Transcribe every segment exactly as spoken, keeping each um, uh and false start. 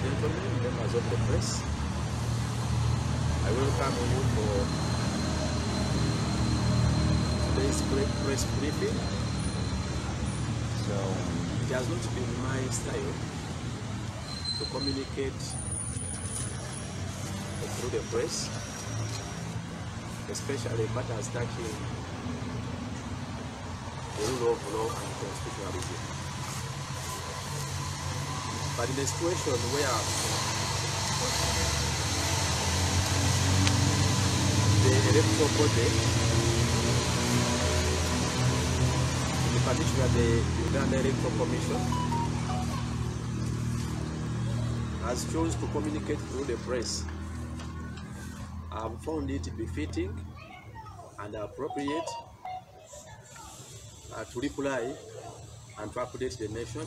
gentlemen, members of the press, I welcome you for today's press briefing. So, it has not been my style to communicate through the press, especially matters touching the rule of law and constitutionalism. But in a situation where the electoral body, in particular the Uganda Electoral Commission, has chosen to communicate through the press, I have found it befitting and appropriate uh, to reply and to update the nation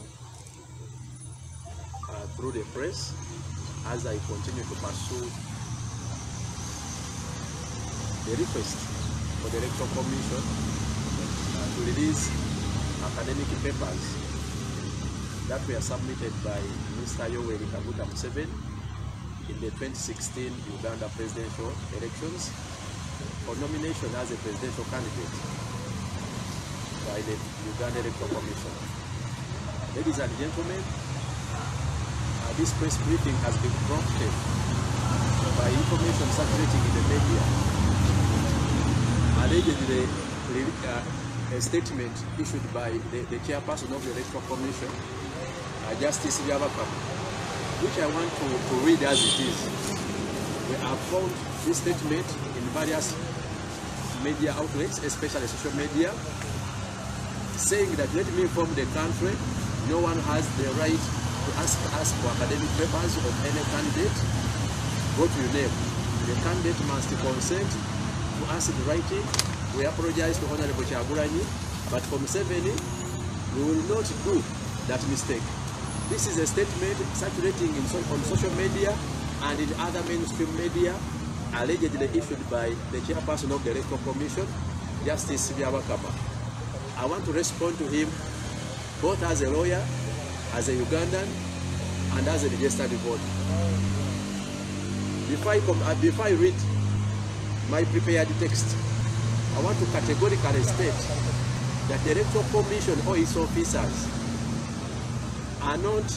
uh, through the press as I continue to pursue the request for the Electoral Commission uh, to release academic papers that were submitted by Mister Yoweri Kaguta Museveni in the twenty sixteen Uganda presidential elections for nomination as a presidential candidate by the Uganda Electoral Commission. Ladies and gentlemen, uh, this press briefing has been prompted by information circulating in the media, allegedly uh, a statement issued by the, the chairperson of the Electoral Commission, uh, Justice Byabakama, which I want to, to read as it is. We have found this statement in various media outlets, especially social media, saying that, let me inform the country, no one has the right to ask us for academic papers of any candidate. Go to your name. The candidate must consent to us in writing. We apologize to Honorable Kyagulanyi, but for Museveni, we will not do that mistake. This is a statement circulating in so, on social media and in other mainstream media, allegedly issued by the chairperson of the Electoral Commission, Justice Byabakama. I want to respond to him both as a lawyer, as a Ugandan, and as a registered voter. Before I, come, uh, before I read my prepared text, I want to categorically state that the Electoral Commission or its officers are not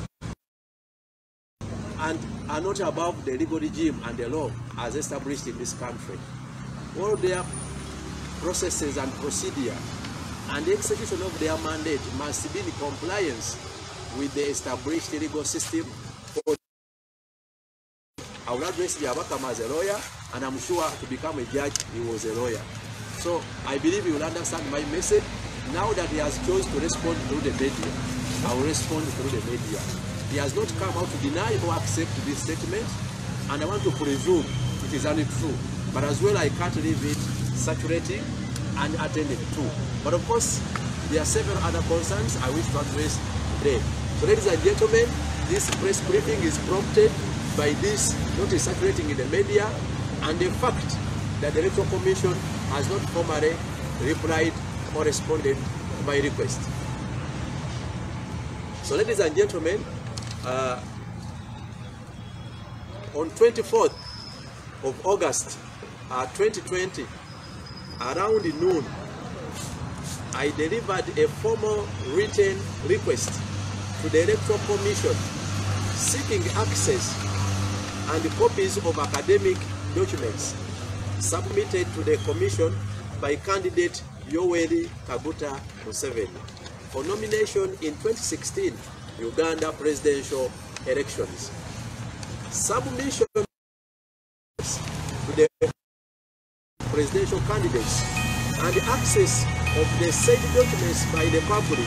and are not above the legal regime and the law as established in this country. All their processes and procedure and the execution of their mandate must be in compliance with the established legal system. I will address Byabakama as a lawyer, and I'm sure to become a judge, he was a lawyer. So I believe he will understand my message. Now that he has chosen to respond through the media, I will respond through the media. He has not come out to deny or accept this statement, and I want to presume it is untrue. But as well, I can't leave it saturating and attended to. But of course, there are several other concerns I wish to address today. So ladies and gentlemen, this press briefing is prompted by this notice circulating in the media and the fact that the Electoral Commission has not formally replied or responded to my request. So ladies and gentlemen, uh, on twenty-fourth of August uh, twenty twenty, around noon, I delivered a formal written request to the Electoral Commission seeking access and copies of academic documents submitted to the Commission by candidate Yoweri Kaguta Museveni for nomination in twenty sixteen Uganda presidential elections. Submission to the presidential candidates and access of the said documents by the public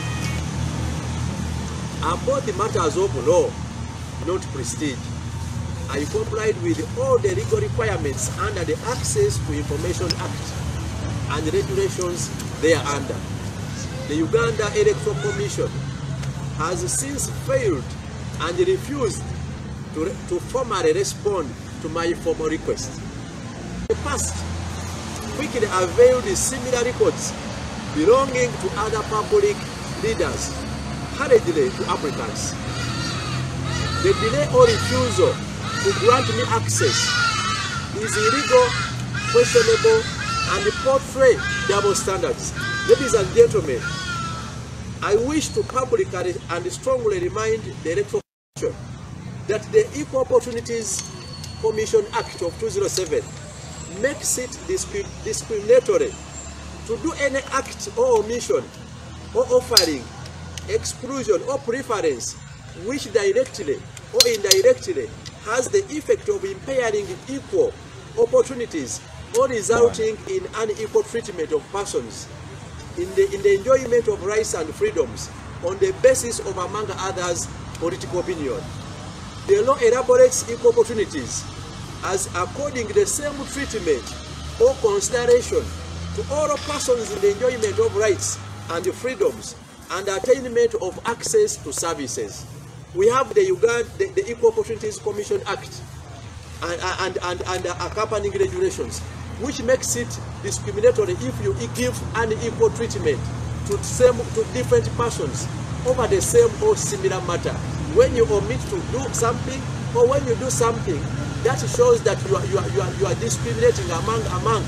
are both matters of law, not prestige. I complied with all the legal requirements under the Access to Information Act and regulations thereunder. The Uganda Electoral Commission has since failed and refused to, to formally respond to my formal request. In the past, quickly availed similar records belonging to other public leaders, hurriedly to applicants. the delay or refusal to grant me access is illegal, questionable, and portray double standards. Ladies and gentlemen, I wish to publicly and strongly remind the Electoral Commission that the Equal Opportunities Commission Act of two thousand seven makes it discriminatory to do any act or omission or offering exclusion or preference which directly or indirectly has the effect of impairing equal opportunities or resulting in unequal treatment of persons in the, in the enjoyment of rights and freedoms on the basis of, among others, political opinion. The law elaborates equal opportunities as according the same treatment or consideration to all persons in the enjoyment of rights and freedoms and attainment of access to services. We have the Uganda, the, the Equal Opportunities Commission Act and, and, and, and accompanying regulations, which makes it discriminatory if you give unequal treatment to, same, to different persons over the same or similar matter. When you omit to do something or when you do something, that shows that you are, you are, you are, you are discriminating among, among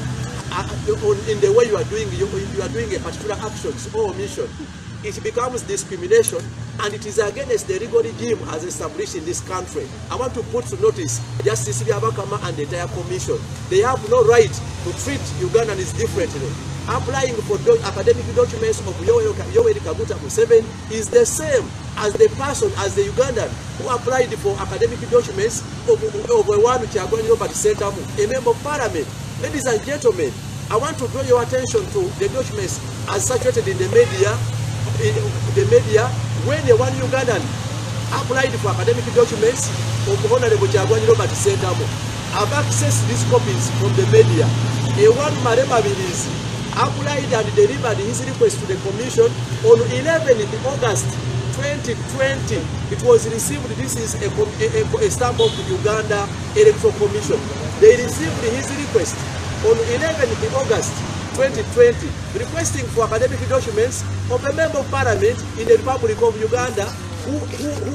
uh, in the way you are doing, you, you are doing a particular actions or omission. It becomes discrimination, and it is against the legal regime as established in this country. I want to put to notice Justice Byabakama and the entire commission. They have no right to treat Ugandans differently. Applying for do academic documents of Yoweri Kaguta Museveni is the same as the person, as the Ugandan who applied for academic documents of, of one Kyagulanyi Robert Sentamu, a member of parliament. Ladies and gentlemen, I want to draw your attention to the documents as circulated in the media. In the media, when the one Ugandan applied for academic documents of Honorable Kyagulanyi Robert Sentamu, I've accessed these copies from the media. A one Marema Bilizi applied and delivered his request to the commission on eleventh of August twenty twenty. It was received. This is a, a, a stamp of the Uganda Electoral Commission. They received his request on eleventh of August twenty twenty, requesting for academic documents of a member of parliament in the Republic of Uganda who, who, who,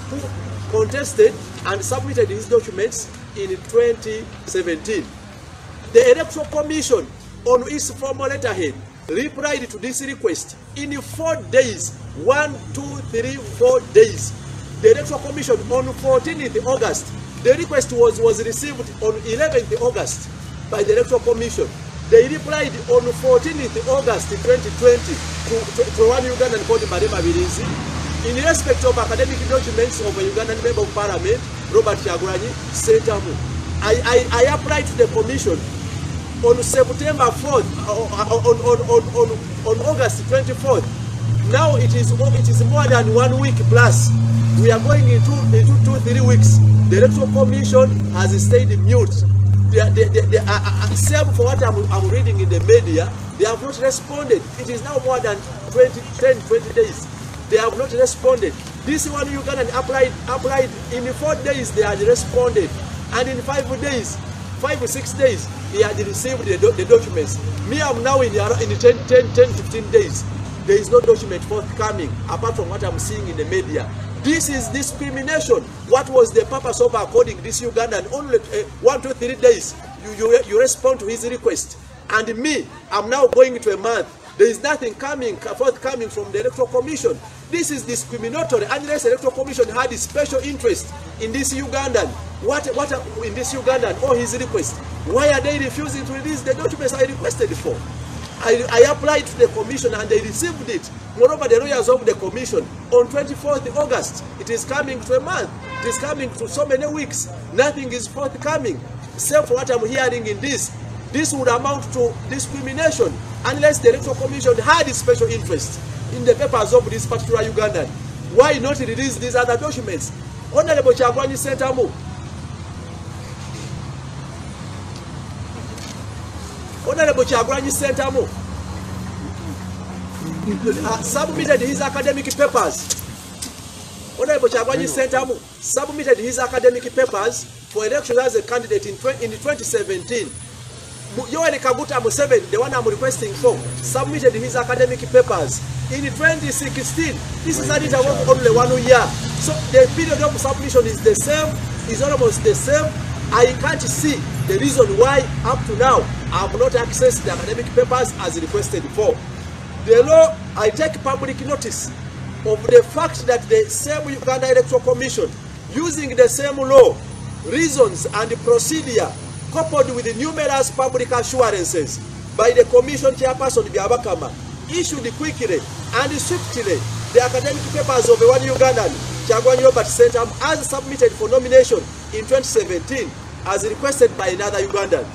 who contested and submitted his documents in twenty seventeen. The Electoral Commission, on its formal letterhead, replied to this request in four days. One, two, three, four days. The Electoral Commission on fourteenth of August, the request was, was received on eleventh of August by the Electoral Commission. They replied on fourteenth of August twenty twenty to, to, to one Ugandan called Marema Bilizi in respect of academic documents of a Ugandan member of parliament, Robert Kyagulanyi Sentamu. I, I, I applied to the commission on September fourth, on, on, on, on, on, on August twenty-fourth. Now it is, it is more than one week plus. We are going into, into two, three weeks. The Electoral Commission has stayed mute. They, they, they, they, uh, uh, same for what I'm, I'm reading in the media, they have not responded. It is now more than twenty, ten, twenty days. They have not responded. This one Ugandan applied, applied in four days, they had responded. And in five days, five or six days, he had received the, do the documents. Me, I'm now in, the, in the ten, ten, ten, fifteen days. There is no document forthcoming, apart from what I'm seeing in the media. This is discrimination. What was the purpose of according this Ugandan? Only uh, one, two, three days, you, you, you respond to his request. And me, I'm now going to a month. There is nothing coming, forthcoming from the Electoral Commission. This is discriminatory unless the Electoral Commission had a special interest in this Ugandan. What, what in this Ugandan or his request? Why are they refusing to release the documents I requested for? I, I applied to the commission and they received it. Moreover, the lawyers of the commission on twenty-fourth of August, it is coming to a month. It is coming to so many weeks. Nothing is forthcoming. Except for what I'm hearing in this. This would amount to discrimination unless the Electoral Commission had a special interest in the papers of this particular Ugandan. Why not release these other documents? Honorable Kyagulanyi Sentamu, Honorable Kyagulanyi Sentamu uh, submitted his academic papers. Honorable Kyagulanyi Sentamu submitted his academic papers for election as a candidate in, in twenty seventeen. Yoweri Kaguta Museveni, the one I'm requesting for, submitted his academic papers in twenty sixteen. This is an interval of only one year. So the period of submission is the same, is almost the same. I can't see the reason why up to now I have not accessed the academic papers as requested for. The law, I take public notice of the fact that the same Uganda Electoral Commission, using the same law, reasons and procedure, coupled with the numerous public assurances by the Commission Chairperson Byabakama, issued quickly and swiftly the academic papers of the one Ugandan, Kyagulanyi Robert Sentamu, as submitted for nomination in twenty seventeen, as requested by another Ugandan.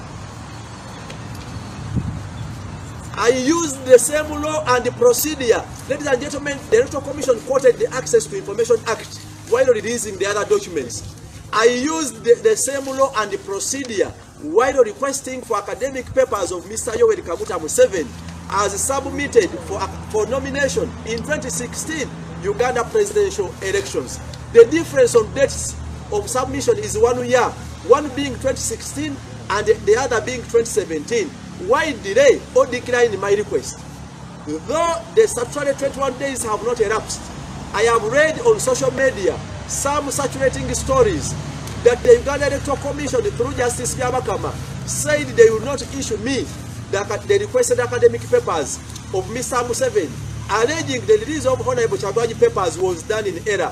I used the same law and the procedure. Ladies and gentlemen, the Electoral Commission quoted the Access to Information Act while releasing the other documents. I used the, the same law and the procedure while requesting for academic papers of Mister Yoweri Kaguta Museveni as submitted for, for nomination in twenty sixteen Uganda presidential elections. The difference on dates of submission is one year, one being twenty sixteen and the other being twenty seventeen. Why delay or decline my request? Though the statutory twenty-one days have not elapsed, I have read on social media some saturating stories that the Uganda Electoral Commission, through Justice Byabakama, said they will not issue me the, the requested academic papers of Mister Museveni, alleging the release of Honorable Kyagulanyi papers was done in error.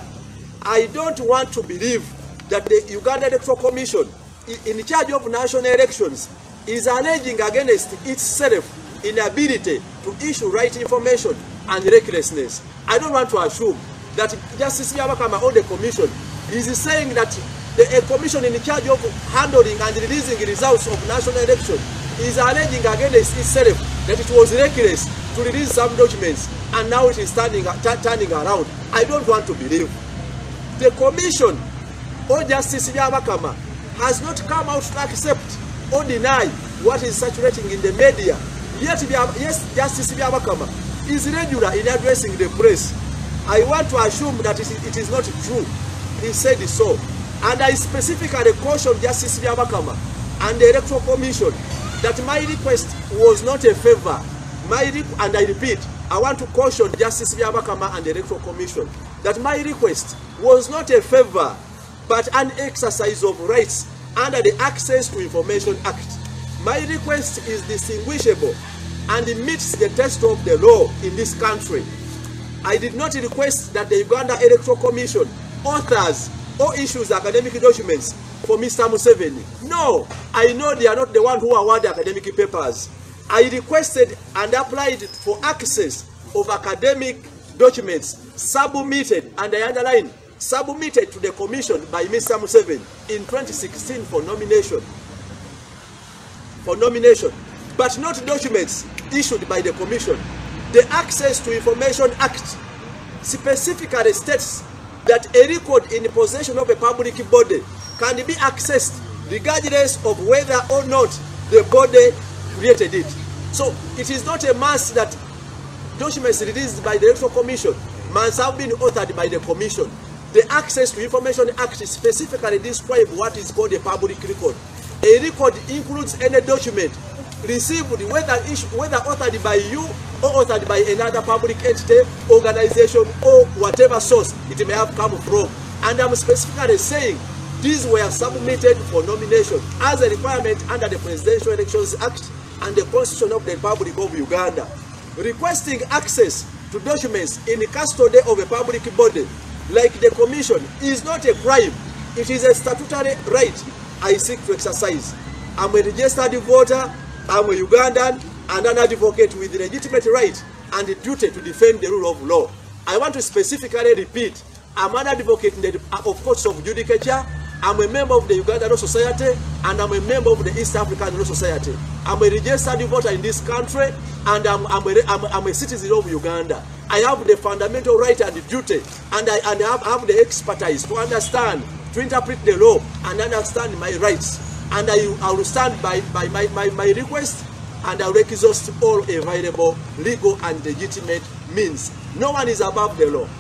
I don't want to believe that the Uganda Electoral Commission, in charge of national elections, is alleging against itself inability to issue right information and recklessness. I don't want to assume that Justice Byabakama or the Commission is saying that the a commission in charge of handling and releasing results of national election is alleging against itself that it was reckless to release some documents and now it is turning, turning around. I don't want to believe. The Commission or Justice Byabakama has not come out to accept or deny what is circulating in the media. Yet, yes, Justice Byabakama is regular in addressing the press. I want to assume that it is not true. He said so. And I specifically cautioned Justice Byabakama and the Electoral Commission that my request was not a favor. My and I repeat, I want to caution Justice Byabakama and the Electoral Commission that my request was not a favor, but an exercise of rights under the Access to Information Act. My request is distinguishable and meets the test of the law in this country. I did not request that the Uganda Electoral Commission authors or issues academic documents for Mister Museveni. No, I know they are not the one who award the academic papers. I requested and applied for access of academic documents submitted, and I underline, submitted to the Commission by Mister Museveni in twenty sixteen for nomination. For nomination, but not documents issued by the Commission. The Access to Information Act specifically states that a record in possession of a public body can be accessed regardless of whether or not the body created it. So it is not a must that documents released by the Electoral Commission must have been authored by the Commission. The Access to Information Act specifically describes what is called a public record. A record includes any document received, whether issued, whether authored by you or authored by another public entity, organization, or whatever source it may have come from. And I'm specifically saying these were submitted for nomination as a requirement under the Presidential Elections Act and the Constitution of the Republic of Uganda. Requesting access to documents in the custody of a public body like the Commission is not a crime. It is a statutory right I seek to exercise. I'm a registered voter, I'm a Ugandan, and an advocate with the legitimate right and the duty to defend the rule of law. I want to specifically repeat, I'm an advocate in the, of courts of judicature, I'm a member of the Uganda Law Society, and I'm a member of the East African Law Society. I'm a registered voter in this country, and I'm, I'm, a, I'm, I'm a citizen of Uganda. I have the fundamental right and the duty, and I, and I have, have the expertise to understand, to interpret the law, and understand my rights. And I, I will stand by, by my, my, my request, and I will exhaust all available legal and legitimate means. No one is above the law.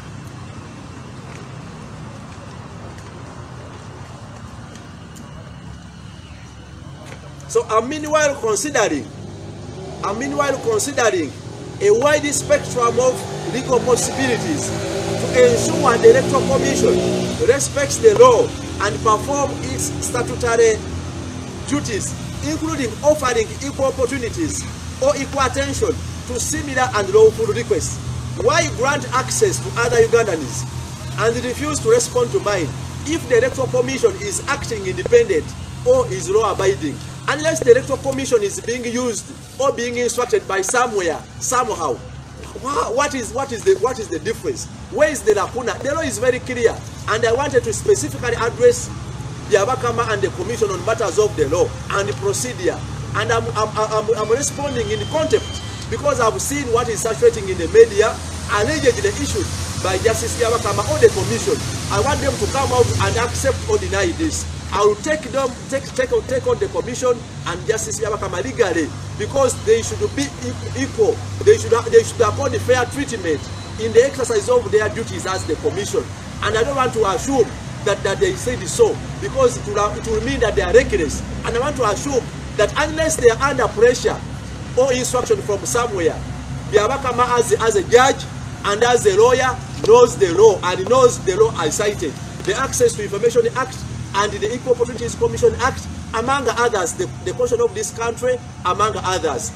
So So I'm meanwhile considering, I'm meanwhile considering a wide spectrum of legal possibilities to ensure the Electoral Commission respects the law and perform its statutory duties, including offering equal opportunities or equal attention to similar and lawful requests. Why grant access to other Ugandans and refuse to respond to mine if the Electoral Commission is acting independent or is law-abiding? Unless the Electoral Commission is being used or being instructed by somewhere, somehow, what is what is the what is the difference? Where is the lacuna? The law is very clear, and I wanted to specifically address Byabakama and the Commission on matters of the law and the procedure. And I'm I'm, I'm, I'm responding in contempt because I've seen what is circulating in the media, allegedly issued by Justice Byabakama or the Commission. I want them to come out and accept or deny this. I will take them, take, take, take on the Commission and Justice Byabakama legally, because they should be equal. They should they should accord fair treatment in the exercise of their duties as the Commission. And I don't want to assume that, that they said so, because it will, it will mean that they are reckless. And I want to assume that unless they are under pressure or instruction from somewhere, Byabakama as, as a judge and as a lawyer knows the law and knows the law I cited, the Access to Information Act and the Equal Opportunities Commission Act, among others, the, the Constitution of this country, among others.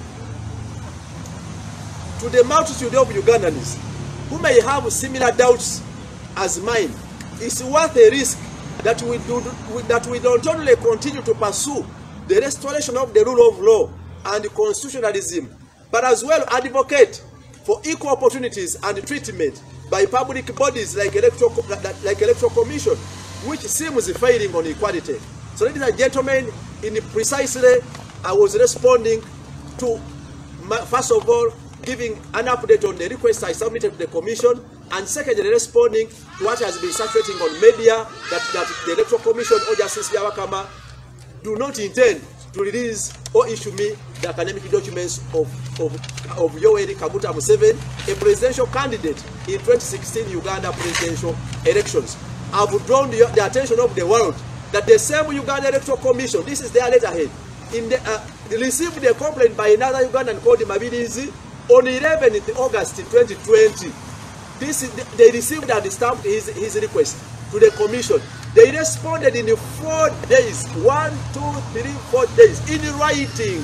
To the multitude of Ugandans who may have similar doubts as mine, it's worth a risk that we, do, that we don't only continue to pursue the restoration of the rule of law and constitutionalism, but as well advocate for equal opportunities and treatment by public bodies like Electoral, like Electoral Commission, which seems failing on equality. So, ladies and gentlemen, in precisely, I was responding to, first of all, giving an update on the request I submitted to the Commission, and secondly, responding to what has been circulating on media, that, that the Electoral Commission or Justice Byabakama do not intend to release or issue me the academic documents of, of, of Yoweri Kaguta Museveni, a presidential candidate in twenty sixteen Uganda presidential elections. I've drawn the, the attention of the world that the same Uganda Electoral Commission, this is their letterhead, in the, uh, received a complaint by another Ugandan called Mabilinzi on eleventh of August twenty twenty. This is, they received and stamped his, his request to the Commission. They responded in four days, one, two, three, four days, in writing,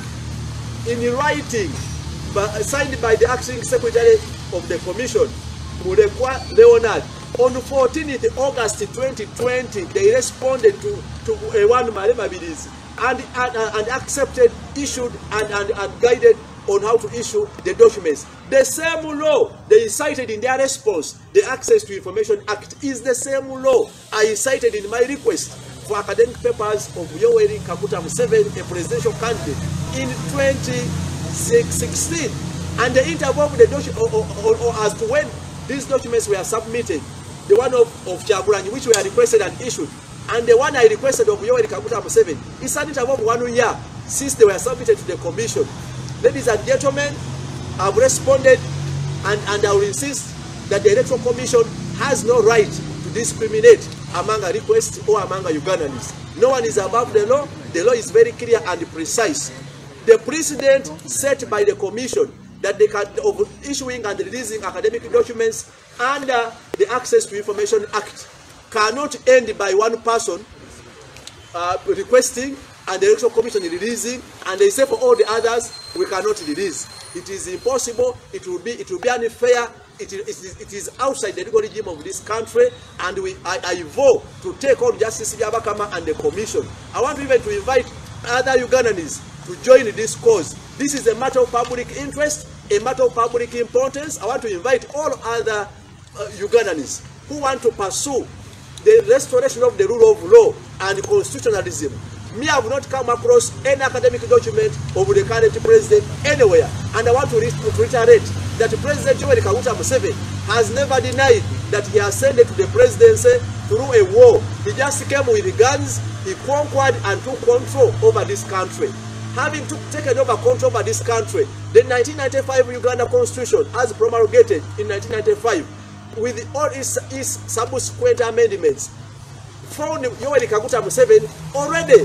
in writing, but signed by the acting secretary of the Commission, Murekwa Leonard. On fourteenth of August twenty twenty, they responded to, to Ewan Mabilinzi and, and, and accepted, issued, and, and, and guided on how to issue the documents. The same law they cited in their response, the Access to Information Act, is the same law I cited in my request for academic papers of Yoweri Kaguta Museveni, a presidential candidate, in twenty sixteen. And the interval of the document, or, or, or as to when these documents were submitted, the one of, of Kyagulanyi, which were requested and issued, and the one I requested of Yoweri Kaguta Museveni, it's an interval of one year since they were submitted to the Commission. Ladies and gentlemen, I've responded, and, and I will insist that the Electoral Commission has no right to discriminate among a request or among a Ugandans. No one is above the law. The law is very clear and precise. The precedent set by the Commission that they can, of issuing and releasing academic documents under the Access to Information Act, cannot end by one person uh, requesting and the Electoral Commission releasing, and they say for all the others we cannot release. It is impossible. It will be it will be unfair. It is, it is outside the legal regime of this country, and we I, I vow to take on Justice Byabakama and the Commission. I want even to invite other Ugandans to join this cause. This is a matter of public interest, a matter of public importance. I want to invite all other uh, Ugandans who want to pursue the restoration of the rule of law and constitutionalism. Me, I have not come across any academic document of the current president anywhere. And I want to reiterate that President Yoweri Kaguta Museveni has never denied that he ascended to the presidency through a war. He just came with guns, he conquered and took control over this country. Having took, taken over control over this country, the nineteen ninety-five Uganda Constitution, as promulgated in nineteen ninety-five, with all its, its subsequent amendments, found Yoweri Kaguta Museveni already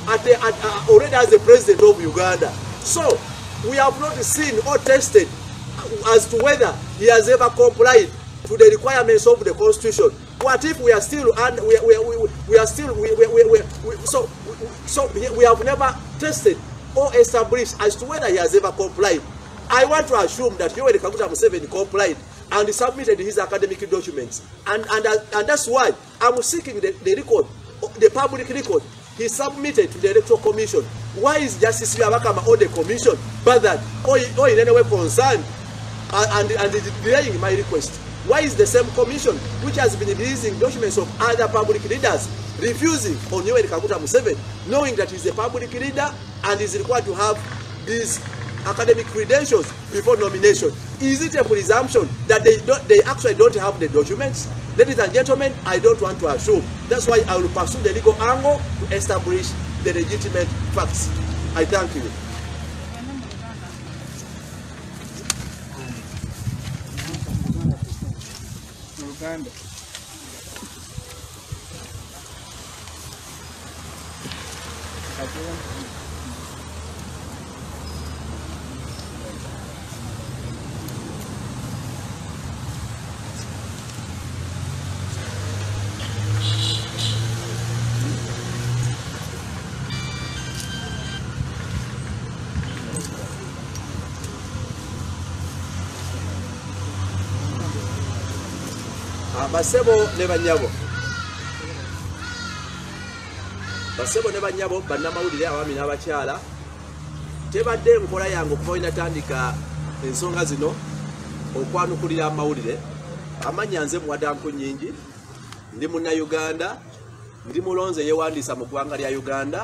at the, at, uh, already as the president of Uganda. So we have not seen or tested as to whether he has ever complied to the requirements of the constitution. What if we are still and we, we, we, we are still we, we, we, we, we, so so we have never tested or established as to whether he has ever complied. I want to assume that Yoweri Kaguta Museveni complied and he submitted his academic documents, and and and that's why I'm seeking the, the record, the public record he submitted to the Electoral Commission. Why is Justice Byabakama on the commission bothered or, or in any way concerned and, and, and delaying my request? Why is the same commission which has been releasing documents of other public leaders refusing on Yoweri Kaguta Museveni, knowing that he's a public leader and is required to have these academic credentials before nomination? Is it a presumption that they don't, they actually don't have the documents? Ladies and gentlemen, I don't want to assume. That's why I will pursue the legal angle to establish the legitimate facts. I thank you. Uganda. Basebo ne banyabo basebo ne banyabo bannamawulire abaami n'abakyala, tebadde enkola yange okuva inatandika ensonga zino okwanukulira amawulire. Amanya nze Mwadanku Nyingi, ndi Munnayuganda, ndi mulonze yewandiisa mu ggwanga lya Uganda,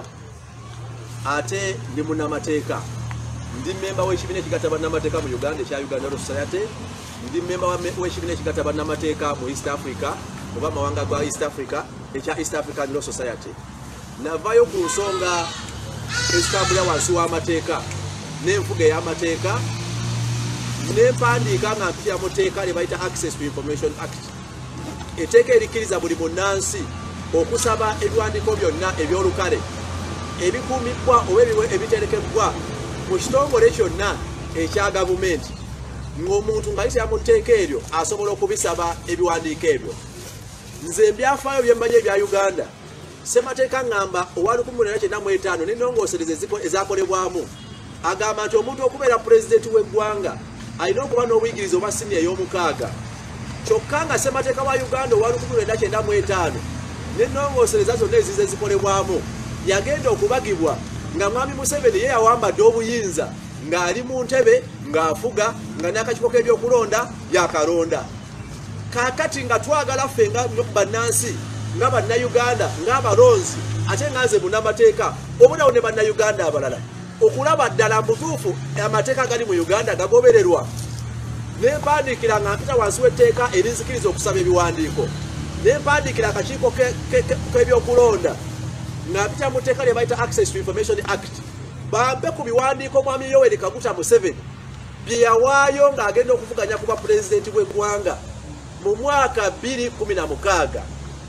ate ndi munnamateeka, ndi memba w'ekibiina ekigatta bannamateeka mu Uganda ekya Uganda Law Society, ndi memba w'ekibiina ekigatta bannamateeka mu East Africa oba mawanga gwa East Africa ekya East African Law Society. Navayo ku nsonga ezitambulira wansi w'amateeka n'enfuga ey'amateeka, n'empandiika nga mpitira mu teeka lye bayita Access to Information Act, etteeka erikkiriza buli munnansi okusaba ebiwandiiko byonna ebyolukale ebikuumibbwa oba ebiterekebbwa mu kitongole kyonna ekya gavumenti, ng'omuntu ng'ayitira mu tteeka eryo asobola okubisaba ebiwandiiko ebyo. Nze ebyafaayo bye mmanyi ebya Uganda, ssemateeka ngamba owa lukumi lwenda kyenda mu etaano n'ennongoosereza ezaakolebwamu agamba nti omuntu okubeera pulezidenti w'eggwanga alina okuba n'obuyigiriza obwa siniya ey'omukaaga. Kyokka nga ssemateeka wa Uganda owa lukumi lwenda kyenda mu etaano n'ennongoosereza zonna ezize zikolebwamu yagenda okubagibwa nga Mwami Museveni ye yawambadde obuyinza ng'ali mu ntebe ng'afuga nga n'akakiiko k'ebyokulonda yakalonda. Kaakati nga twagala ffe nga bannansi nga bannayuganda ng'abalonzi ate nga nze munnamateeka obulawo ne bannayuganda abalala okulaba ddala mutuufu amateeka agali mu Uganda gagobererwa. N'empandiikira nga mpita wansi w'etteeka erinzikiriza okusaba ebiwandiiko, n'empandiikira akakiiko k'ebyokulonda nga mpita mu tteeka lye bayita Access to Information Act, bampe ku biwandiiko Mwami Yoweri Kaguta Museveni bye yawaayo ng'agenda okuvuganya kuba pulezidenti w'eggwanga mu mwaka bbiri kumi na mukaaga.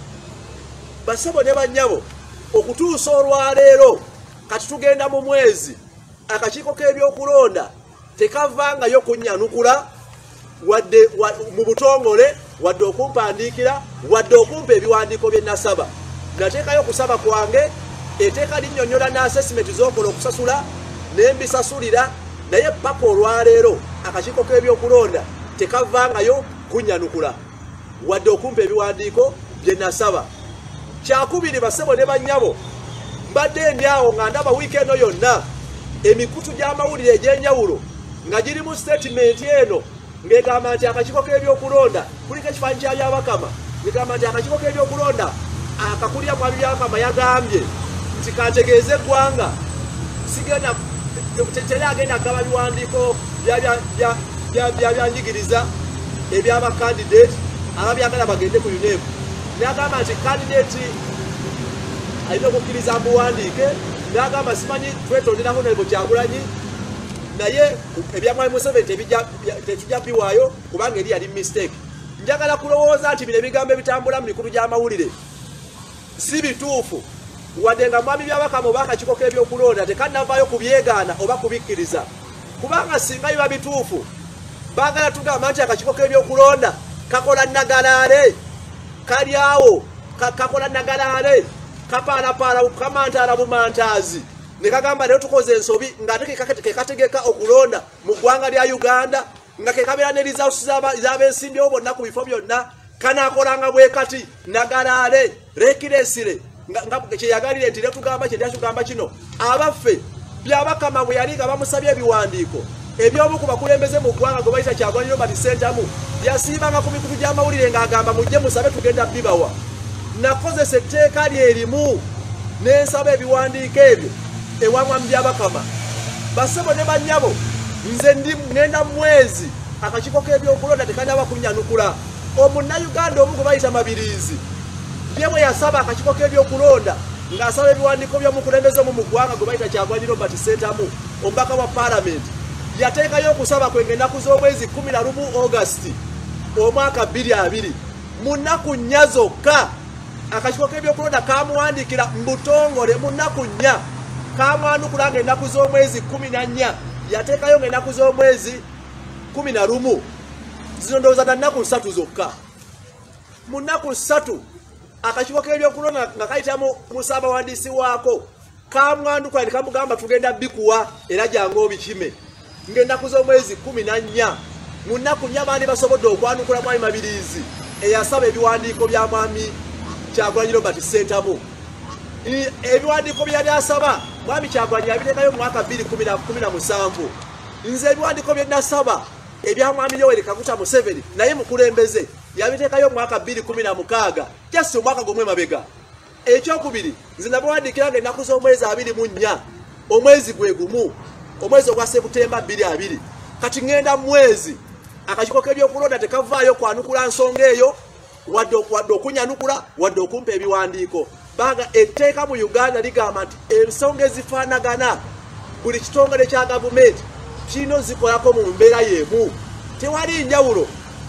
Basebo ne bannyabo, okutuusa olwaleero kati tugenda mu mwezi, akakiiko k'ebyokulonda tekavangayo kunnyanukula wadde mu butongole wadde okumpandiikira wadde okumpa ebiwandiiko bye nasaba. Nateekayo okusaba kwange, etteeka linnyonnyola n'assessment z'okola okusasula ne mbisasulira, naye paka olwaleero akakiiko k'ebyokulonda tekavangayo kunnyanukula wadde okumpa ebiwandiiko bye nasaba. Kyakubiri basebo ne bannyabo, mbadde ndi awo nga ndaba wiikeeno yonna emikutu gy'amawulire egy'enjawulo nga girimu statement eno ng'egamba nti akakiiko k'ebyokulonda kuliko ekifaananyi kya Byabakama, ng'egamba nti akakiiko k'ebyokulonda akakulira Mwami Byabakama yagambye nti kantegeeze eggwanga sigenda teri agenda kugaba biwandiiko byanjigiriza eby'abakandidate ababyagala bagende ku U N E P. N'agamba nti kandidate alina okukkiriza mbuwandiike, n'agamba simanyi twetondera Honorable Kyagulanyi naye ebya Mwami Museveni tetujja biwaayo kubanga eri yali mistake. Njagala kulowooza nti bino ebigambo ebitambula mu mikulu gy'amawulire si bituufu, wadde nga mwami byabakama oba akakiiko k'ebyokulonda tekannavaayo kubyegaana oba kubikkiriza kubanga singa biba bituufu baagala tugamba nti akakiiko k'ebyokulonda kakola nagalaale kali awo kakola nagalaale kapaalapaala kamantaala bumantaazi ne kagamba leero tukoze ensobi ng'ate kekategeka okulonda mu ggwanga lya Uganda nga kekabeera ne results z'abeesimbyewo bonna ku bifo byonna kanaakolanga bwe kati nagalaale rekiresire nga kyeyagalire nti letugamba kyetyatugamba kino abaffe byabakama bwe yali nga bamusabye ebiwandiiko ebyomu ku bakulembeze mu ggwanga gwe bayita Kyagulanyi Robert Ssentamu yasiibanga ku mikutu gy'amawulire ng'agamba mujje musabe tugenda bibawa nakozesa etteeka lyerimu n'ensaba ebiwandiiko ebyo ewa mwami byabakama basebo ne bannyabo nze ngenda mwezi akakiiko k'ebyokulonda tekanyaba kunnyanukula omunnayuganda omu gwe bayita Mabirizi ye bwe yasaba akakiiko k'ebyokulonda ng'asaba ebiwandiiko by'omukulembeze omu mu ggwanga gwe bayita Kyagulanyi Robert Ssentamu omubaka wa paalamenti yateekayo okusaba kwenge ennaku z'omwezi kumi na lumu Augusiti omwaka bbiri abiri mu nnaku nnya zokka akakiiko k'ebyokulonda kamuwandiikira mbutongole mu nnaku nnya kamwanukula ng'ennaku z'omwezi kumi na nnya yateekayo ng'ennaku z'omwezi kumi na lumu zino ndowooza na nnaku ssatu zokka mu nnaku ssatu akakiiko k'ebyokulonda nga kayitamu musaabawandiisi waako kamwandukula ne kamugamba tugenda bikuwa era jangu obikime ng'ennaku z'omwezi kumi na nnya mu nnaku nnya baani basobodde okwanukula mwami Mabirizi eyasaba ebiwandiiko bya mwami Kyagulanyi Robert Ssentamu ebiwandiiko byali asaba mwami Kyagulanyi yabiteekayo mu mwaka bbiri kumi na musanvu nze ebiwandiiko bye nasaba ebya mwami Yoweri Kaguta Museveni naye mukulembeze yabiteekayo mu mwaka bbiri kumi na mukaaga just omwaka gomwe mabega ekyokubiri nze nabawandiikira ng'ennaku z'omwezi abiri mu nnya omwezi gwe gumu omwezi ogwa Seputemba bbiri abiri kati ngenda mwezi akakiiko k'ebyokulonda tekavaayo kwanukula nsonga eyo wadde okunyanukula wadde okumpa ebiwandiiko baga etteeka mu Uganda ligamba nti ensonga ezifaanagana buli kitongole kya gavumenti kino zikolako mu mbeera y'emu tewali njawulo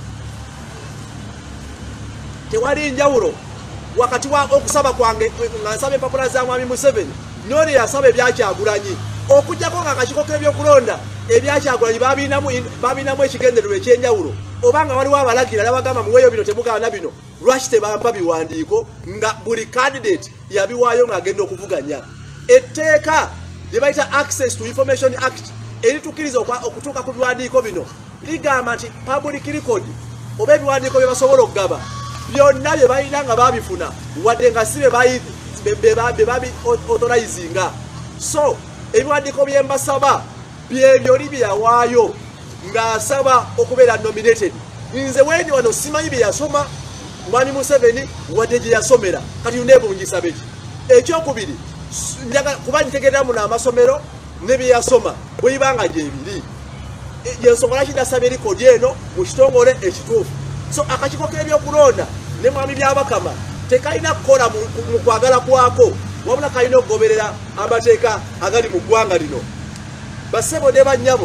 tewali njawulo wakati wa okusaba kwange nga nsaba empapula za mwami Museveni n'oli yasaba ebya Kyagulanyi okujjako nga akakiiko k'ebyokulonda ebya Kyagulanyi babiinamu ekigendererwa ekyenjawulo obanga waliwo abalagira nabagamba muweeyo bino temugaana bino lwaki tebampa biwandiiko nga buli candidate yabiwaayo ng'agenda okuvuganya etteeka lye bayita Access to Information Act eritukkiriza okutuuka ku biwandiiko bino ligamba nti public record oba ebiwandiiko bye basobola okugaba byonna bye balina nga babifuna wadde nga si be babi authorizinga so ebiwandiiko bye mbasaba byebyo oli bye yawaayo ng'asaba okubeera nominated nze wendi wano simanyi bye yasoma mwami Museveni wadde gye yasomera kati yuneebungisabe ki ekyokubiri kuba ntegeerera muno amasomero ne bye yasoma bwe ibanga gyebiri yensonga lwaki nasaba erikodi eno mu kitongole ekituufu so akakiiko k'ebyokulonda ne mwami byabakama tekalina kukola mu kwagala kwako wabula kalina okugoberera amateeka agali mu ggwanga lino basebo ne bannyabo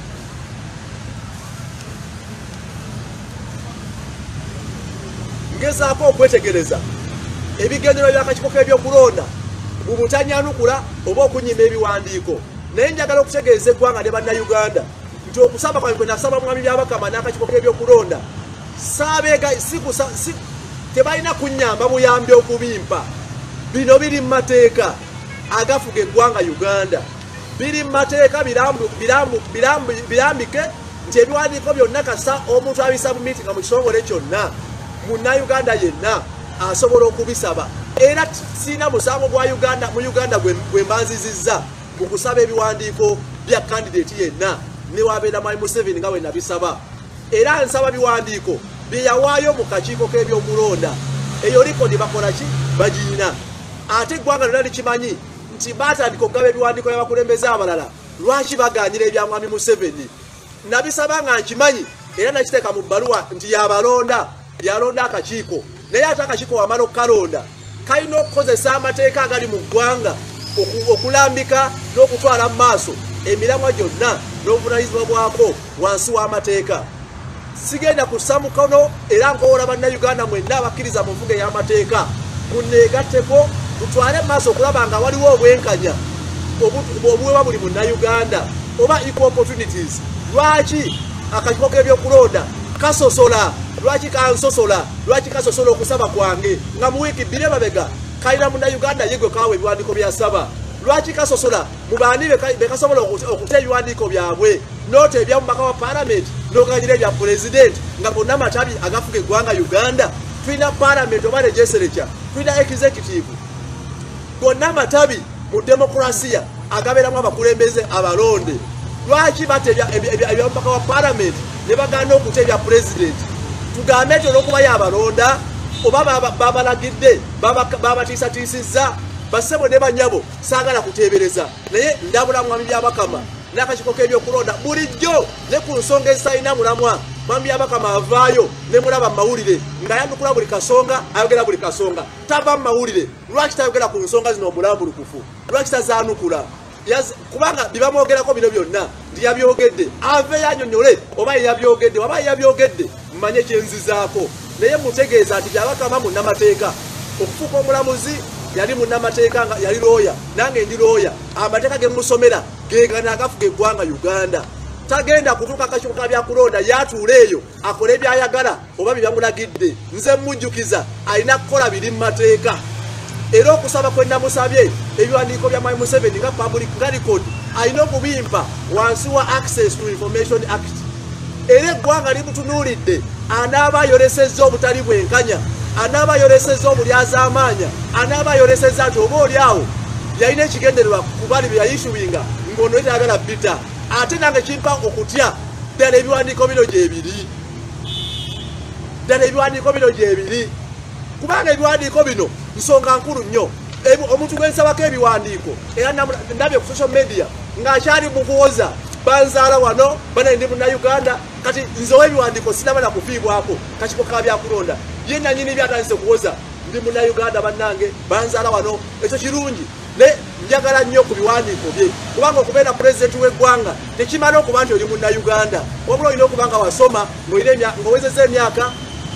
ngezaako okwetegereza ebigendero by'akakiiko k'ebyokulonda mu butanyanukula oba okunyima ebiwandiiko naye njagala okutegeeza eggwanga ne bannayuganda nti okusaba kwange kwe nasaba mwami byabakama n'akakiiko k'ebyokulonda saabega tebalina kunnyamba buyambi okubimpa bino biri mu mateeka agafuga eggwanga Uganda biri mu mateeka birambike nti ebiwandiiko byonna kasa omuntu abisabumitinga mu kitongole kyonna munnayuganda yenna asobola okubisaba era sirina musango gwa Uganda mu Uganda gwe mbanzizizza mu kusaba ebiwandiiko bya candidate yenna ne wabeera mwami Museveni nga bwe nabisaba era nsaba biwandiiko bye yawaayo mu kakiiko k'ebyokulonda eyo likodi bakola ki bagiina ate eggwanga lyonna likimanyi nti baatandika okugaba ebiwandiiko by'abakulembeze abalala lwaki baganyira ebya mwami Museveni nabisaba nga nkimanyi era nakiteeka mu bbaluwa nti yabalonda yalonda akakiiko naye ate akakiiko wamala okukalonda kalina okukozesa amateeka agali mu ggwanga okulambika n'okutwala mu maaso emiramwa gyonna n'obuvunaanyizibwa bwako wansi w'amateeka sigenda kussa mukono era nkoola bannayuganda mwenna abakkiriza mu nfuga ey'amateeka muneegatteko tutwale maaso okulaba nga waliwo obwenkanya obuweebwa buli munnayuganda oba equal opportunities. Lwaki akakiiko k'ebyokulonda kasosola? Lwaki kansosola? Lwaki kasosola okusaba kwange nga mu wiiki bbiri emabega kalina munnayuganda ye gwe kawa ebiwandiiko byasaba? Lwaki kasosola mu baani be kasobola okuta ebiwandiiko byabwe noota ebya mu maka wa parliament n'okanyira ebya president nga bonna matabi agafuga eggwanga Uganda? Tulina parliament oba legislature, tulina executive, gonna matabi mu demokrasiya agabeeramu abakulembeze abalonde. Lwaki bate ebya mu maka wa parliament ne bagana okuta ebya president? Tugambe nti olw'okuba yabalonda oba babalagidde babatiisatiisizza basebo ne banyabo saagala kuteebereza naye ndabula mwami byabakama n'akakiiko k'ebyokulonda bulijjo ne ku nsonga ezitalina mulamwa mwami byabakama avaayo ne mulaba mu mawulire nga yanukula buli kasonga ayogera buli kasonga tava mu mawulire. Lwaki tayogera ku nsonga zino omulambulukufu? Lwaki tazaanukula? Kubanga bibamwogerako bino byonna ndi yabyogedde ave yanyonyole oba yabyogedde oba yabyogedde mmanye kyenzizaako naye mutegeeza nti byabakama munnamateeka okufuuka omulamuzi yali munnamateeka nga yali looya nange ndi looya amateeka ge musomera gegana agafuga eggwanga Uganda. Tagenda kutuuka akakiiko ka byakulonda yatuula eyo akole byayagala oba bye byamulagidde. Nze mujjukiza alina kukola biri mu mateeka era okusaba kwe namusabye ebiwandiiko bya Mwai Museveni nga public record alina okubimpa wansi wa Access to Information Act. Era eggwanga limutunuulidde anaaba ayolesezza obutali bwenkanya, anaaba ayolesezza obulyazaamaanya, anaaba ayolesezza nti oba oli awo yalina ekigendererwa ku bali bye yayishuwinga ng'ono etayagala bita. Ate nange kimpa okutya ddala ebiwandiiko bino gyebiri, ddala ebiwandiiko bino gyebiri kubanga ebiwandiiko bino nsonga nkulu nnyo. Omuntu gwensabako ebiwandiiko era ndabye ku social media ng'akyali mu kuwoza banzaala wano bana ndi munnayuganda kati nze w'ebiwandiiko sinaba na kufiibwako kakiiko ka byakulonda ye nannyini byatandise kuwoza ndi munnayuganda bannange banzaala wano. Ekyo kirungi ne njagala nnyo ku biwandiiko bye kubanga okubeera pulezidenti w'eggwanga tekimala okuba nti oli munnayuganda wabula olina okuba nga wasoma ng'owezezza emyaka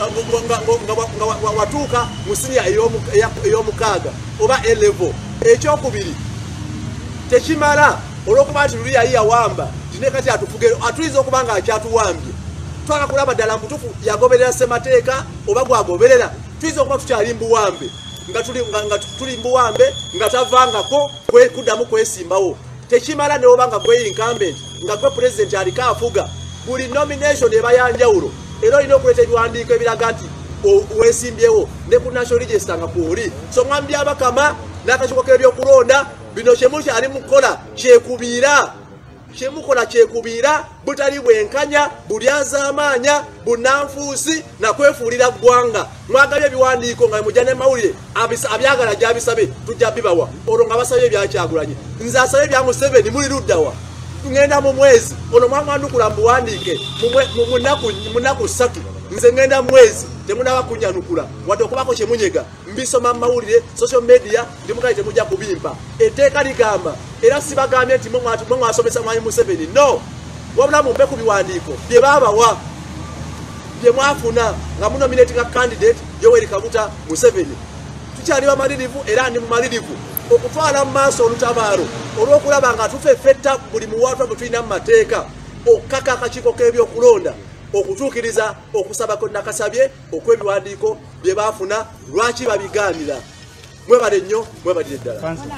nga watuuka mu siniya ey'omukaaga oba A level. Ekyokubiri tekimala olw'okuba nti luli yali yawamba tine kati atufuge atuyinza okuba nga akyatuwambye twala kulaba ddala mutufu yagoberera ssemateeka oba gwagoberera tuyinza okuba tukyali mbuwambe nga tuli mbuwambe nga tavangako kuddamu kwesimbawo. Tekimala ne oba nga gwe incumbent nga gwe president aliko afuga buli nomination eba yanjawulo era olina okuleeta ebiwandiiko ebiraga nti weesimbyewo ne ku national register nga kwoli. So mwami byabakama n'akakiiko k'ebyokulonda bino kyemu kyali mukola kyekubiira kyemukola kyekubiira butali bwenkanya bulyazaamaanya bunnanfuusi nakwefuulira ggwanga. Mwagabye ebiwandiiko nga mujja ne mawulire abyagala gy'abisabe tujja bibawa olwo nga basabye ebyakyagulanyi. Nze asabye ebya Museveni muli luddawa ngenda mu mwezi ono mwamwandukula mbuwandiike mu nnaku ssatu nze ngenda mu mwezi temunaba kunyanukula wadde okubako kyemunyega mbisoma mu mawulire social media ndimugali temujja kubimpa. Etteeka ligamba era sibagambye nti mwe mwasomesa Mwai Museveni no wabula mumpe ku biwandiiko bye baabawa bye mwafuna nga munominatinga candidate Yoweri Kaguta Museveni. Tukyali bamalirivu era ndi mumalirivu okutwala mu maaso olutabaalo olw'okulaba nga tufeffetta buli muwaatwa bwe tulina mu mateeka okukaka akakiiko k'ebyokulonda okutuukiriza okusaba kwe nakasabye okw'ebiwandiiko bye baafuna. Lwaki babigaanira? Mwebale nnyo mwebalire ddala.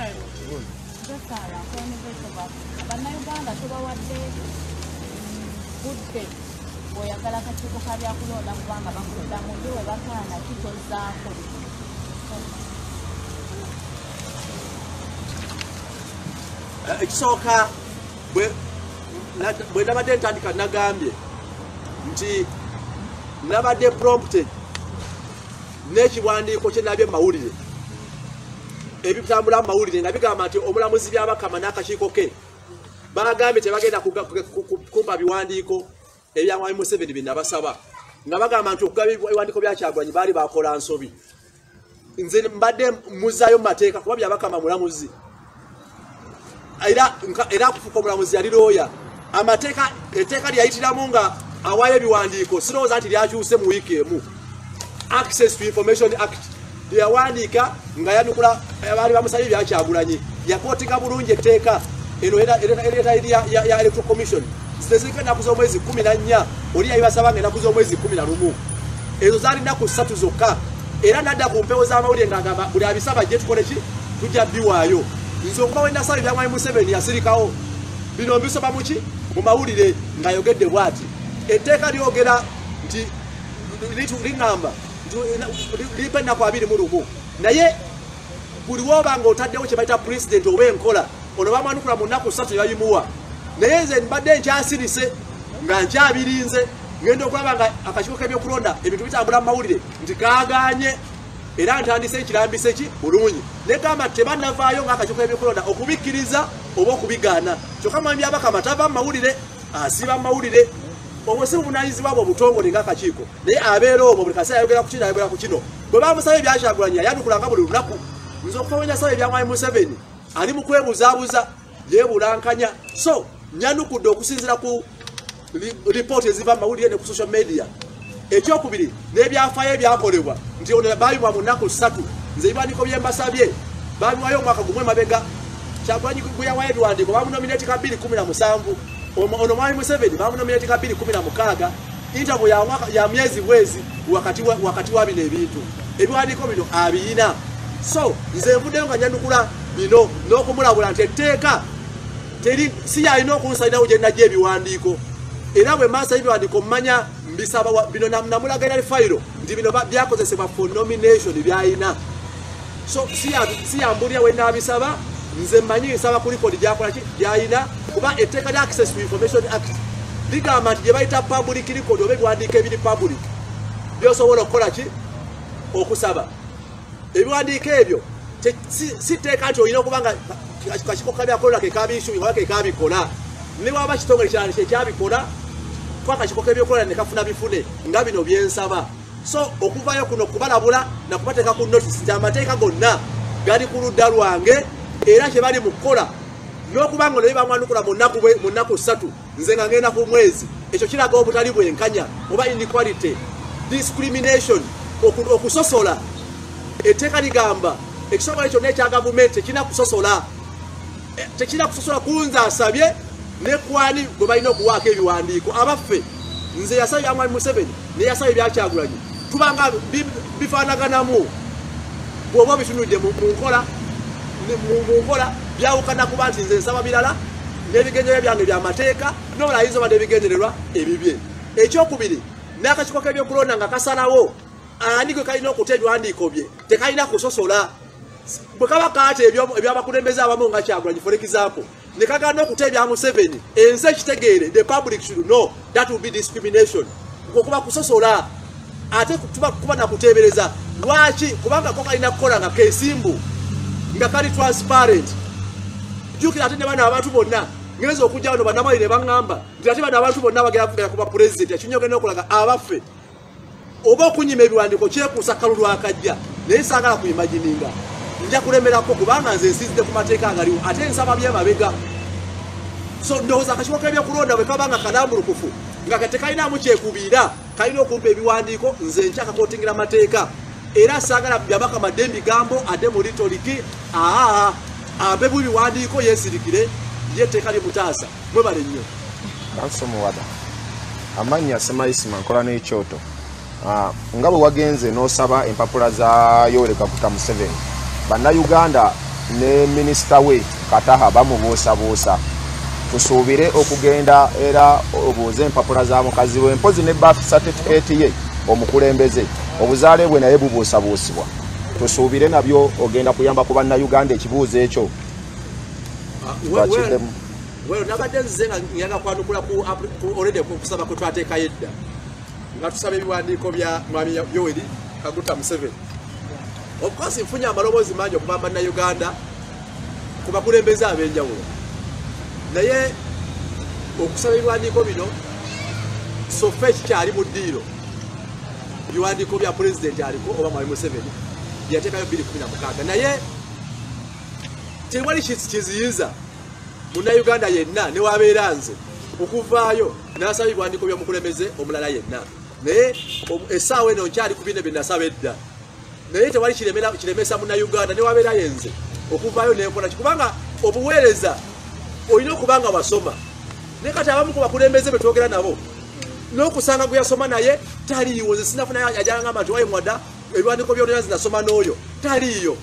Bannayuganda tubawadde budde bw'oyagala akakiiko ka byakulonda kubanga bakuddamu bye we bakaana kitozaako. Ekisooka bwe nabadde ntandika nagambye nti nabadde prompted n'ekiwandiiko kye nabye mu mawulire ebitambula mu mawulire nga bigamba nti omulamuzi byabakama n'akakiiko ke bagambye tebagenda kumpa biwandiiko ebya Mwai Museveni bye nabasaba nga bagamba nti okugaba ebiwandiiko bya Kyagulanyi baali bakola nsobi. Nze mbadde muzaayo mu mateeka kuba byabakama mulamuzi era era kufuka omulamuzi yali looya. Amateeka etteeka lyayitiramu nga awaayo ebiwandiiko sirowooza nti lyakyuse mu wiiki emu. Access to Information Act yawandiika nga yanukula abaali bamusabye byakyagulanyi yakootinga bulungi etteeka eno ereeta ya electoral commission zitezika ennaku z'omwezi kumi na nnya oli yayibasabanga ennaku z'omwezi kumi na lumu ezo zaali nnaku ssatu zokka era nadda ku mpewo z'amawulire ng'agamba buli abisaba gye tukole ki tujja biwaayo nze okuba we nasaba ebyamwami Museveni yasirikawo bino mbisoma muki mu mawulire ng'ayogedde bw'ati etteeka lyogera nti liŋŋamba limpa ennaku abiri mu lumu naye buli woba ng'otaddewo kye bayita pulezidenti oba enkola ono bamwanukula mu nnaku ssatu yayimuwa naye nze mbadde nkyasirise nga nkyabirinze ngenda okulaba nga akakiiko k'ebyokulonda ebintu bitambula mu mawulire nti kaaganye era ntandise ekirambise ki bulungi negamba tebannavaayo ng'akakiiko k'ebyokulonda okubikkiriza oba okubigaana kyokka mwami Byabakama tava mu mawulire asiba mu mawulire obwo si buvunaanyizibwa bwe obutongole ng'akakiiko naye abeera omwo buli kaseera ayogera ku kino ayogera ku kino bwe bamusaba ebyakyagulanyi yanukulanga buli lunaku nze okufa we nasaba ebyamwami Museveni ali mu kwebuzaabuza yeebulankanya so nyanukudde okusinziira ku ripooti eziva mu mawulire ne ku social media ekyokubiri n'ebyafaayo ebyakolebwa nti ono baayimwa mu nnaku ssatu nze ebiwandiiko bye mbasabye baanywayo omwaka gumwe mabega Kyagulanyi gwe yawaayo ebiwandiiko bamunominati ka bbiri kumi na musanvu ono mwami Museveni bamunominati ka bbiri kumi na mukaaga interview ya myezi bwezi wakati wa bino ebintu ebiwandiiko bino abiyina so nze nvuddeyo nga nyanukula bino n'okumulabula nti etteeka si yalina okunsalirawo gye najja ebiwandiiko era bwe maasa ebiwandiiko mmanya mbisaba bino namulaga era fayiro nti bino byakozesebwa for nomination byayina so si yambulira we naabisaba nze mmanyi nsaba ku likodi gyakola ki byayina kuba etteeka lya access to information act ligamba nti gye bayita public record oba ebiwandiiko ebiri public byosobola okukola ki okusaba ebiwandiiko ebyo si tteeka nti olina okuba nga kakiiko kabyakolera kekabisumi oba kekabikola ne waba kitongole kirala kyekyabikola ko akakiiko k'ebyokolera ne kafuna bifune nga bino byensaba so okuvayo kuno kubalabula nakubateeka ku notice nti amateeka gonna gali ku ludda lwange era kye bali mu kukola n'okubanga olwo bamwanukula mu nnaku ssatu nze nga ngenda ku mwezi ekyo kiraga obutali bwenkanya oba inequality discrimination okusosola etteeka ligamba ekitongole kyonna ekya gavumenti tekirina kusosola tekirina kusosola kunze asabye nekwani gwe balina okuwaako ebiwandiiko abaffe nze yasabye byamwami Museveni ne yasabye byakyagulanyi tubanga bifaanaganamu bw'oba obitunudde mu nkola mu nkola byawukana kuba nti nze nsaba birala n'ebigendererwa byange byamateeka n'obalala ayinza oba n'ebigendererwa ebibye ekyokubiri n'akakiiko k'ebyokulonda nga kasalawo ani gwe kalina okuta ebiwandiiko bye tekalina kusosola bwe kaba kaate ebyabakulembeze abamu nga Kyagulanyi for example ne kagana okuta ebya Museveni ensi ekitegeere the public should know that will be discrimination okuba kusosola ate kuba nakuteebereza lwaki kubanga ko kalina kukola nga kesimbu nga kali transparent jukira ate ne bana abantu bonna ngeze okujja wano bannamawulire baŋŋamba nti ate bano abantu bonna bagera kugera kuba pulezidenti ekinyogenda okulaga abaffe oba okunyima ebiwandiiko kyekuusa kalulu akajja naye saagala kuyimagininga nja kulemerako kubanga nze nsizidde ku mateeka agaliwo ate nsaba byemabega so ndowooza akakiiko k'ebyokulonda bwe kabanga kalambulukufu nga tekalinamu kyekubiira kalina okumpa ebiwandiiko nze nkyakakootingira amateeka era saagala Byabakama dde embigambo ate mu litoliki aa ampe bu biwandiiko yeesirikire ye etteeka limutaasa mwebale nnyo ansomuwada amannya Semaisima nkola n'ekyoto nga bwe wagenze n'osaba empapula za Yoweri Kaguta Museveni bannayuganda ne minisita we Kataha bamubuusabuusa tusuubire okugenda era obuuze empapula za mukazi we mpozi ne birth certificate ye omukulembeze obuzaale bwe naye bubuusabuusibwa tusuubire nabyo ogenda kuyamba ku bannayuganda ekibuuzo ekyo Well, nabadde nze nga nyaga kwanukula ku already kusaba kwe twateekayo edda nga tusaba ebiwandiiko bya mwami Yoweri Kaguta Museveni. Of course nfunye amaloboozi mangi okuba bannayuganda ku bakulembeze ab'enjawulo naye okusaba ebiwandiiko bino sofe kikyali mu ddiiro ebiwandiiko bya pulezidenti aliko oba mwami Museveni yateekayo bbiri kumi na mukaaga naye tewali kiziyiza munnayuganda yenna ne wabeera nze okuvaayo n'asaba ebiwandiiko bya mukulembeze omulala yenna naye essaawa eno nkyali ku bino bye nasaba edda naye tewali kiremera kiremesa Munnayuganda ne wabeera yenze okuvaayo nenkola kikubanga obuweereza olina okubanga wasoma ne kati abamu ku bakulembeze be twogera nabo n'okusanga gwe yasoma naye taliiwo nze sinafuna ajanga amati wayi mwada ebiwandiiko by'olunyazi nasoma n'oyo taliiyo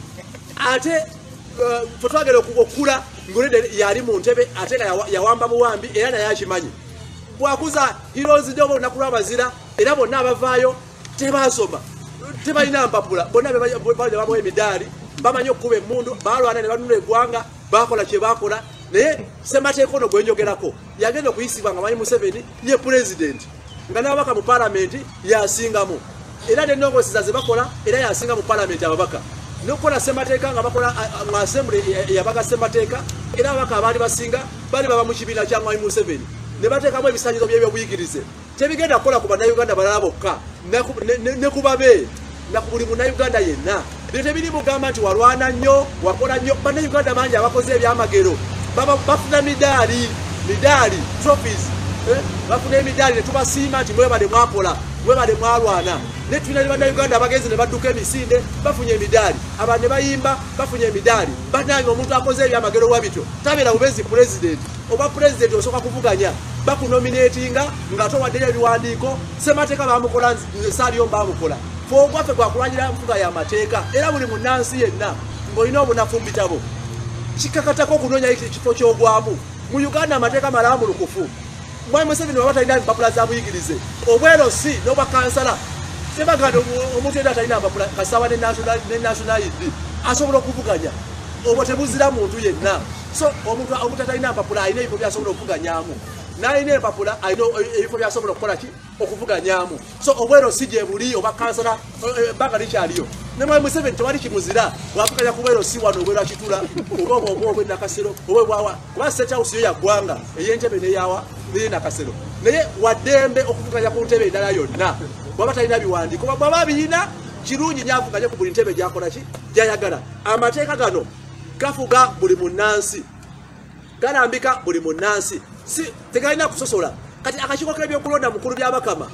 ate fwe twagera okula ngolede yali mu ntebe ate nga yawamba buwambi era naye akimanyi bwakuza heroes ndio olunaku lw'abazira era bonna abavaayo tebasoma tebalina mpapula bonna babawa emidaali bamanyi okukuba emmundu balwana ne banunula eggwanga bakola kye bakola naye ssemateeka ono gwe njogerako yagenda okuyisibwa nga manyi Museveni ye pulezidenti nga n'ababaka mu paalamenti yasingamu era n'ennongoosi ze bakola era yasinga mu paalamenti ababaka n'okukola ssemateeka nga bakola mu assembly eyabaga ssemateeka era ababaka abaali basinga bali baba mu kibiina kya mwami Museveni ne bateekamu ebisaanyizo by'ebyobuyigirize tebigenda kukola ku bannayuganda balala bokka ne ku babe na ku buli munnayuganda yenna tebiri mugamba nti walwana nnyo wakola nnyo bannayuganda bangi abakoze ebyamagero bafuna midaali midaali trophies bafuna emidaali ne tubasiima nti mwebale mwakola mwebale mwalwana ne tulina ne bannayuganda abagenzi ne badduka emisinde bafunye emidaali abantu ne bayimba bafunye emidaali bannange omuntu akoze ebyamagero wabityo tabeera bubezi pulezidenti oba pulezidenti osooka kuvuganya bakunominatinga nga towaddeyo ebiwandiiko ssemateeka bamukola saaliyo bamukola fe ogwaffe gwakulwanyira nfuga y'amateeka era buli munnansi yenna ng'olina obunafu mu bitabo kikakatako okunoonya ekifo ky'ogwamu mu Uganda amateeka malaamulukufu mwami Museveni waba talina mpapula za buyigirize obwero si n'obwakansala tebaganda omuntu era talina mpapula kasawa ne national id asobola okuvuganya obwo tebuzira muntu yenna so omuntu omutalina mpapula alina ebifo byasobola okuvuganyamu n'alina empapula alina ebifo byasobola okukola ki okuvuganyamu so obwero si gye buli oba kansala bbanga likyaliyo ne mwami Museveni tewali kimuzira bwavuganya ku bwero si wano obwero akitula oba obwo obw'enakasero oba bwawa kuba state house yo yaggwanga ey'entebe neyawa naye nakasero naye waddembe okuvuganya ku ntebe endala yonna bwaba talina biwandiiko bwaba birina kirungi nyavuganye ku buli ntebe gyakola ki gyayagala amateeka gano gafuga buli munnansi galambika buli munnansi si tegalina kusosola kati akakiiko k'ebyokulonda mukulu by'abakama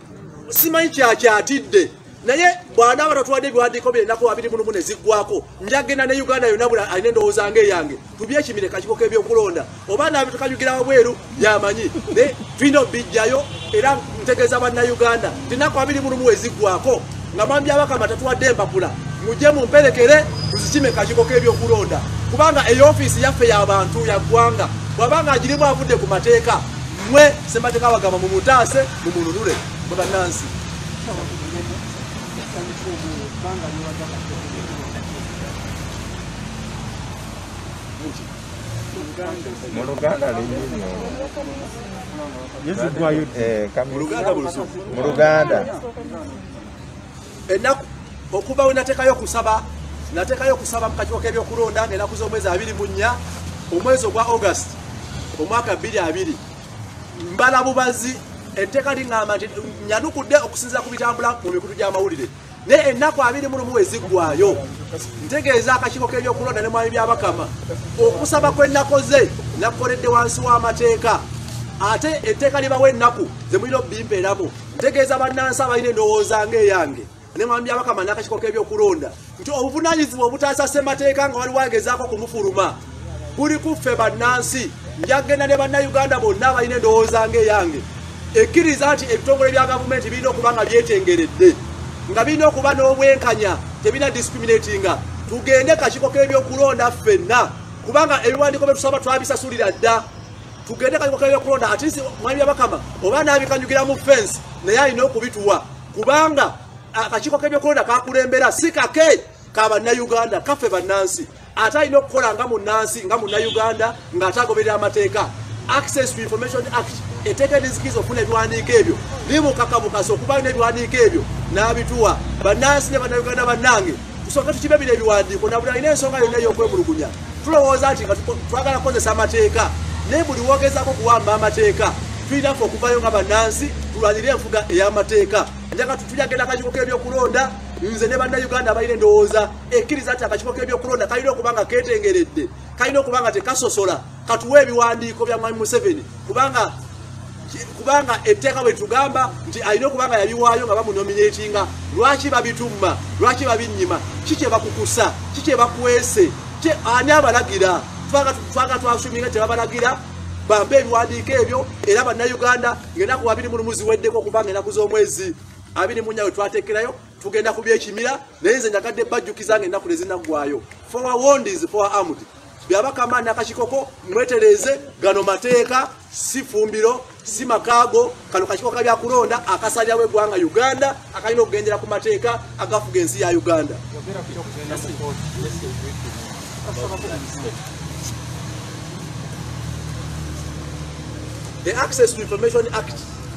simanyi kyakyatidde naye bw'anaaba tatuwadde ebiwandiiko bye ennaku abiri mu lumu ne ziggwako njagenda ne Uganda yonna buli alina endowooza ng'eyange tubyekimire akakiiko k'ebyokulonda oba naabe tukanyugira wabweru yamanyi naye tulina obijjayo era ntegeeza bannayuganda ennaku abiri mu lumu we ziggwako nga mwami by'abakama tatuwadde empapula mujje mumperekere tuzikime kakiiko k'ebyokulonda kubanga ey'ofiisi yaffe y'abantu yaggwanga bw'abanga agirimu avudde ku mateeka mmwe ssemateeka bagamba mumutaase mumununule mwe bannansi mu Luganda mu Luganda ennaku okuva we nateekayo okusaba nateekayo okusaba mu kakiiko k'ebyokulonda ng'ennaku z'omwezi abiri mu nnya omwezi ogwa August omwaka bbiri abiri mbala bubazi etteeka liŋŋamba nti nyanukudde okusinziira ku bitambula mu mikutu gy'amawulire naye ennaku abiri mu lumu we ziggwayo ntegeeza akakiiko k'ebyokulonda ne mwami by'abakama okusaba kwennakoze nakukoledde wansi w'amateeka ate etteeka libawo ennaku ze mulina obimpeeramu ntegeeza bannansi abalina endowooza ng'eyange ne mwami by'abakama n'akakiiko k'ebyokulonda nti obuvunaanyizibwa obutaasa ssemateeka nga waliwo agezaako kumufuluma buli kuffe bannansi njagenda ne bannayuganda bonna abalina endowooza ng'eyange ekkiriza nti ebitongole bya gavumenti birina okuba nga byetengeredde nga birina okuba n'obwenkanya tebirina discriminatinga tugende kakiiko k'ebyokulonda ffenna kubanga ebiwandiiko bye tusaba twabisasulira dda tugende kakiiko k'ebyokulonda atisi mwami by'abakama oba naabikanyugira mu fensi naye alina okubituwa kubanga akakiiko k'ebyokulonda kakulembera si kake ka bannayuganda kaffe bannansi ate alina okukola nga munnansi nga munnayuganda ng'ate agoberera amateeka access to information act eteeka enzikiza okufuna ebiwandiiko ebyo nimukakabukasa okuba n'ebiwandiiko ebyo n'abituwa bannansi ne bannayuganda bannange tusooke tukibe bino ebiwandiiko nabuli alina ensonga yonna ey'okwemulugunya tulowooza nti nga twagala kukozesa amateeka naye buli wogezaako okuwamba amateeka tulina ffe okuvayo nga bannansi tulwanire enfuga ey'amateeka njaga tutuyagenda akakiiko k'ebyokulonda nze ne bannayuganda balina endowooza ekkiriza nti akakiiko k'ebyokulonda kalina okuba nga keetengeredde kalina okuba nga tekasosola katuwa ebiwandiiko bya mwami Museveni kubanga kubanga etteeka bwe tugamba nti alina okubanga yabiwaayo nga bamunominatinga lwaki babitumma lwaki babinnyima kikye bakukusa kikye bakuweese ani abalagira twaga twasuminga tebabalagira bambe ebiwandiiko ebyo era bannayuganda ng'ennaku abiri mu lumu ziweddeko okubanga ennaku z'omwezi abiri mu nnya we twateekerayo tugenda ku byekimira naye nze njagadde bajjukiza ng'ennaku tezinnaggwayo for our wondis for our armed byabaka amaanyi akakikoko mwetereze gano mateeka si fumbiro si makaago kano kakikoko kabyakulonda akasalirawo eggwanga Uganda akalina okugendera ku mateeka agafuga ensi ya Uganda. The Access to Information Act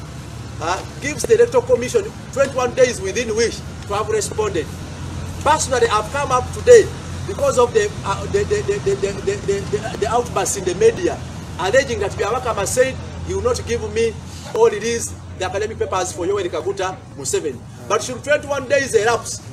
uh, gives the Electoral Commission twenty-one days within which to have responded. Personally, I've come up today because of the, uh, the, the, the, the, the, the, the, the outbursts in the media, alleging that Byabakama said he will not give me all it is, the academic papers for Yoweri Kaguta Museveni. But should twenty-one days elapse,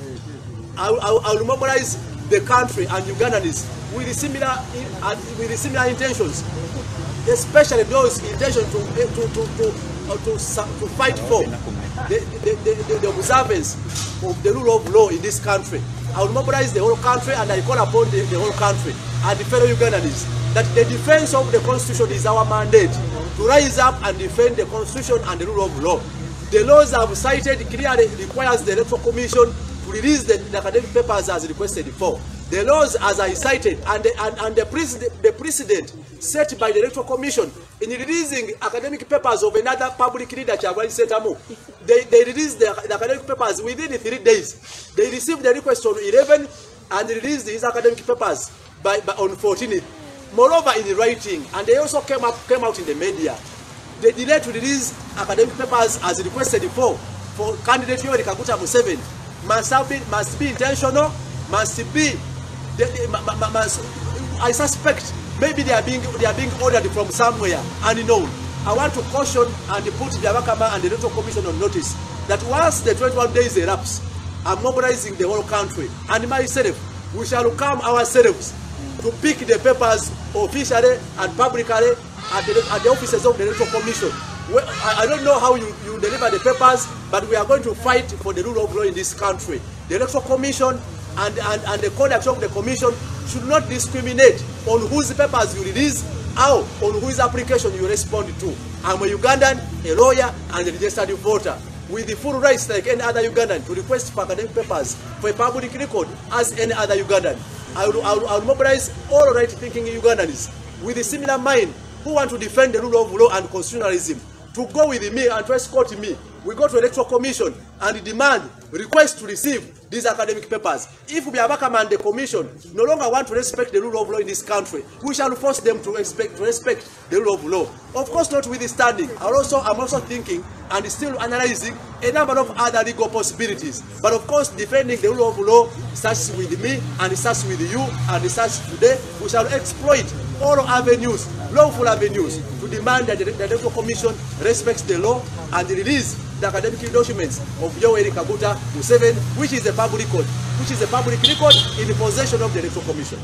I will, I will, I will mobilize the country and Ugandans with similar, uh, with similar intentions, especially those intentions to, to, to, to, uh, to, to fight for the, the, the, the observance of the rule of law in this country. I will mobilize the whole country and I call upon the, the whole country and the fellow Ugandans that the defense of the Constitution is our mandate, to rise up and defend the Constitution and the rule of law. The laws I've cited clearly requires the Electoral Commission to release the, the academic papers as requested before. The laws, as I cited, and the, and, and the, precedent, the precedent set by the Electoral Commission in releasing academic papers of another public leader, Chagwali Sentamu, they, they released the, the academic papers within three days. They received the request on eleven and released his academic papers by, by on fourteenth. Moreover, in writing, and they also came up came out in the media. The delay to release academic papers as requested before for candidate Yoweri Kaguta Museveni must have been must be intentional, must be. They, they, must, I suspect maybe they are being they are being ordered from somewhere unknown. I want to caution and put Byabakama and the Electoral Commission on notice that once the twenty-one days elapse, I'm mobilizing the whole country and myself. We shall come ourselves to pick the papers officially and publicly at the, at the offices of the Electoral Commission. Well, I, I don't know how you, you deliver the papers, but we are going to fight for the rule of law in this country. The Electoral Commission and, and, and the conduct of the Commission should not discriminate on whose papers you release or on whose application you respond to. I'm a Ugandan, a lawyer, and a registered voter, with the full rights like any other Ugandan to request for academic papers for a public record as any other Ugandan. I will, I will, I will mobilize all right-thinking Ugandans with a similar mind who want to defend the rule of law and constitutionalism to go with me and to escort me. We go to the Electoral Commission and demand, request to receive these academic papers. If Byabakama and the Commission no longer want to respect the rule of law in this country, we shall force them to respect, to respect the rule of law. Of course, notwithstanding, I'm also, I'm also thinking and still analyzing a number of other legal possibilities. But of course, defending the rule of law starts with me and it starts with you and it starts today. We shall exploit all avenues, lawful avenues, to demand that the, the Electoral Commission respects the law and release the academic documents of Yoweri Kaguta Museveni, which is a public record, which is a public record in the possession of the Electoral Commission.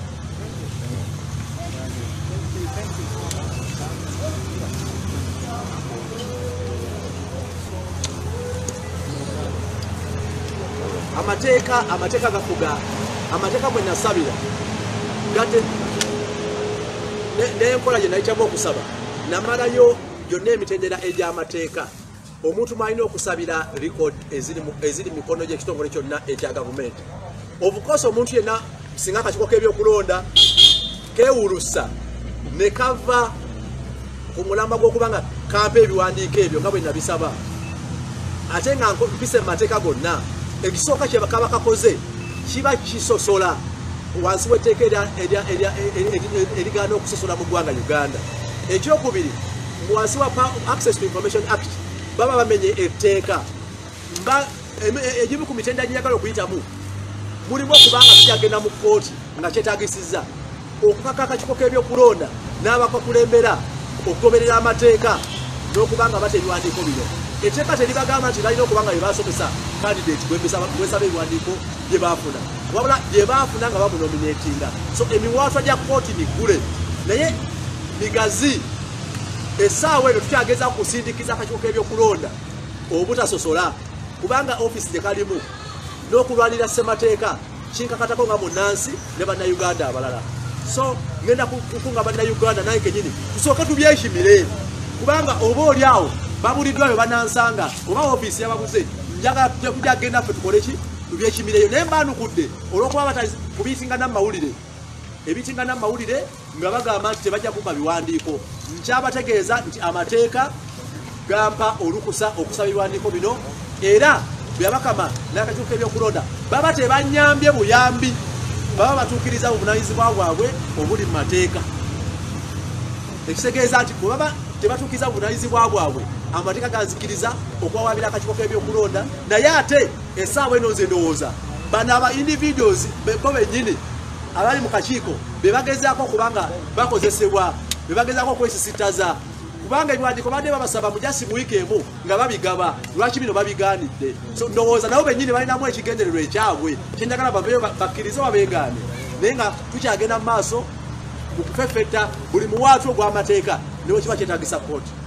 Amateka, amateka gafuga, amateka mwe nasabira. Gate ne nkola je nayikyako okusaba. Namalayo yonna emitendera egy'amateeka. Omuntu malina okusabira record eziri eziri mikono gy'ekitongole kyonna ekya gavumenti. Of course omuntu yenna singa akakiko k'ebyokulonda keewulusa ne kava ku mulamba gw'okubanga kampa ebiwandiiko ebyo nga bwe nabisaba. Ate nga mpise mu mateeka gonna ekisooka kye bakaba kakoze kiba kisosola wansi w'etteeka erigaana okusosola mu ggwanga Uganda. Ekyokubiri, wansi wa Access to Information Act baba bamenye etteeka mba egimu ku mitendera gy'enjagala okuyitamu mulimu okubanga tukyagenda mu kkooti nga kyetaagisizza okukaka akakiko k'ebyokulonda n'abakulembera okugoberera amateeka n'okubanga bata ebiwandiiko bino. Etteeka teribagamba nti balina okubanga bye basomesa candidate gwesaba ebiwandiiko bye baafuna, wabula bye baafuna nga bamunominatinga. So emiwaatwa gya kkooti migule naye migazi essaawa eno tukyageza kusindikiza akakiiko k'ebyokulonda obutasosola kubanga office gye kalimu n'okulwanira ssemateeka kinkakatako nga munnansi ne bannayuganda abalala. So ngenda kukunga bannayuganda naye kenyini tusooke tubyekimire kubanga oba oli awo babuliddwa bwe banansanga oba office yababuze njagala tujja kujja genda ffe tukole ki tubyekimireyo naye mbaanukudde olw'okuba batakubiitingana mu mawulire ebitingana mu mawulire nga bagamba nti tebajja kumpa biwandiiko. Nkyabategeeza nti amateeka gampa olukusa okusaba ebiwandiiko bino era byabakama n'akakiiko k'ebyokulonda baba tebanyambye buyambi baba batuukiriza obuvunaanyizibwa bwabwe obuli mu mateeka. Ekitegeeza nti bwe baba tebatuukiriza obuvunaanyizibwa bwabwe amateeka ganzikiriza okwawaabira akakiiko k'ebyokulonda naye ate essaawa eno nze ndowooza bano aba individuals bo bennyini abali mu kakiiko be bagezaako okubanga bakozesebwa be bagezaako okwesisitaza kubanga ebiwandiiko badde babasaba mujasi mu wiiki emu nga babigaba lwaki bino babigaanidde. So ndowooza nabo bennyini balinamu ekigendererwa ekyabwe kyenjagala babeyo bakkirize babeegaane naye nga tukyagenda mu maaso mu kufeffetta buli muwaatu ogw'amateeka ne bwe kiba kyetaagisa kooti.